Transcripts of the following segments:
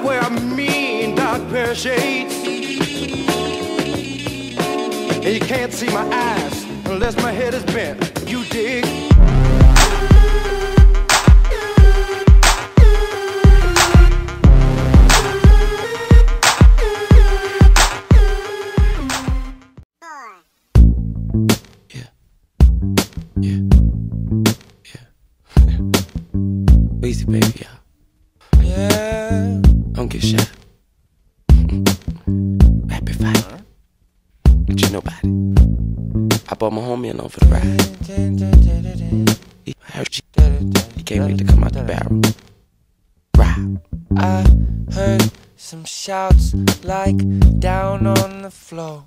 wear a mean dark pair of shades, and you can't see my eyes unless my head is bent. You dig? Easy, baby, yeah. Yeah. Don't get shot. Happy fight. But you know about it. I brought my homie along for the ride. I heard he can't wait to come out the barrel. Ride. I heard some shouts like down on the floor.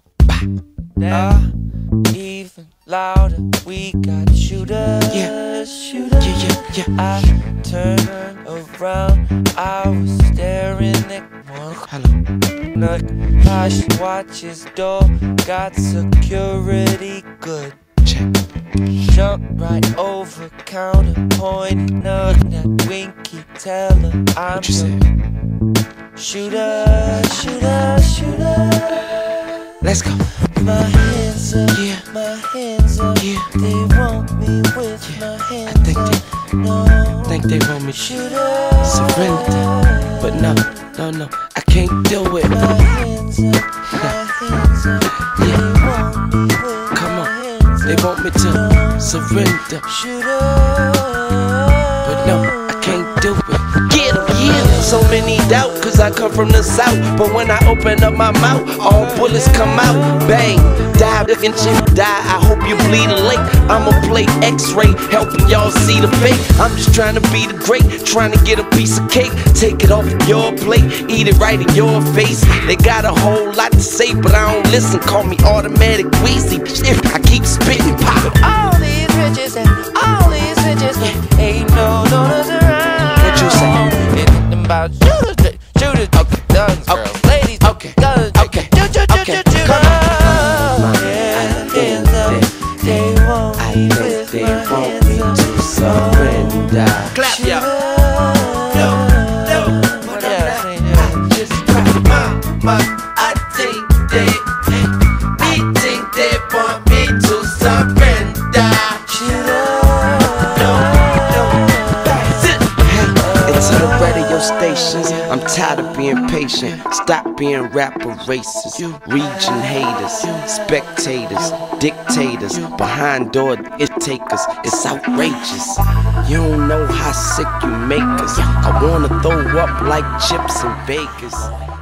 Even louder, we got shooters. Shooters. Yeah. I turned around, I was staring at one. Hello. Hush, watch his door, got security good. Check. Jump right over counter, pointing at that winky teller. I'm What you said? Shooter. Let's go. My hands up, Yeah. my hands up. Yeah. They want me with my hands think up. No, Think they want me to shooter. surrender, but no, I can't do it. My hands up, my hands up. They want me with Come my on, hands they up. want me to surrender, Shooter. but no, I can't do it. Get 'em, yeah. So many doubt, cause I come from the south. But when I open up my mouth, all bullets come out. Bang, die, looking shit die. I hope you bleed a lake. I'ma play X-ray, helping y'all see the fake. I'm just trying to be the great, trying to get a piece of cake. Take it off your plate, eat it right in your face. They got a whole lot to say, but I don't listen. Call me automatic Weezy. I keep spitting pop. All these riches and all these riches, but ain't no donors around. What you say? It's about shooters, Okay. guns, Okay. girls, ladies, Okay. guns, Okay. Okay. Come on. Hands up, they want I me think with they my want hands me up. to surrender. Clap, y'all. No. What else ain't I there? just got my. I think they want me to surrender. Into the radio stations, I'm tired of being patient. Stop being rapper racist. Region haters, spectators, dictators, behind door it takers. It's outrageous. You don't know how sick you make us. I wanna throw up like chips in Vegas.